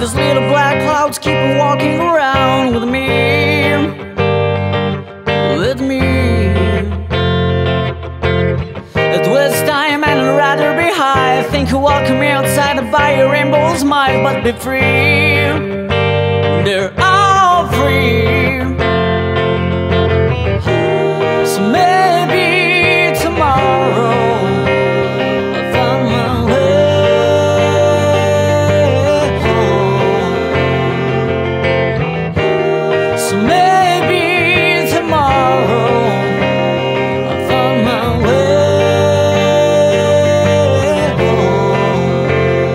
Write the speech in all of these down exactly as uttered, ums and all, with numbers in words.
these little black clouds keep walking around with me, with me. It was time and I'd rather be high. Think you welcome me outside to buy your rainbow smile, but be free. They're all free. So maybe tomorrow I'll find my way home. So maybe tomorrow I'll find my way home.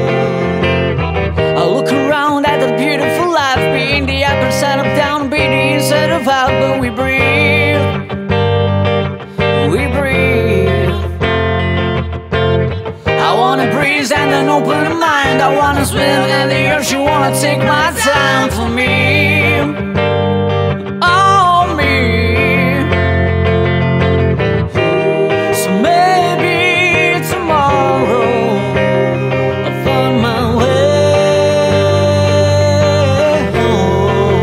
I look around at the beautiful life, being the upper side of down, be the inside of out, but we breathe. We breathe. I wanna breathe and an open mind. I wanna swim in the ocean, wanna take my time for me. Oh, me. So maybe tomorrow I'll find my way home.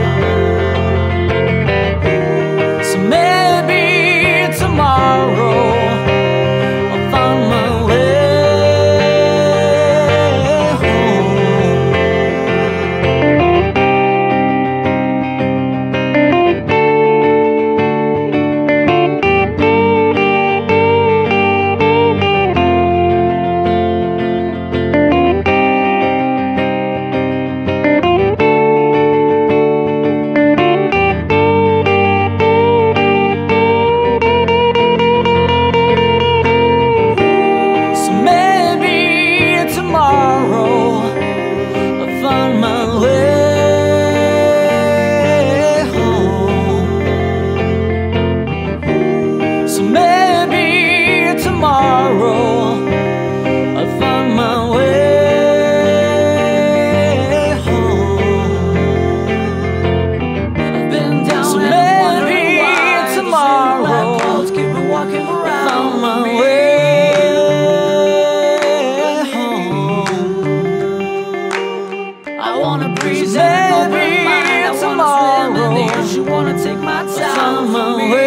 So maybe tomorrow I'll find my way home. So maybe tomorrow I'll find my way home. So maybe tomorrow I'll find my way home. I've been down so and maybe tomorrow I'll keep walking around. I'll find my way home. I wanna breathe, maybe tomorrow. I wanna swim in the ocean, wanna take my time for me.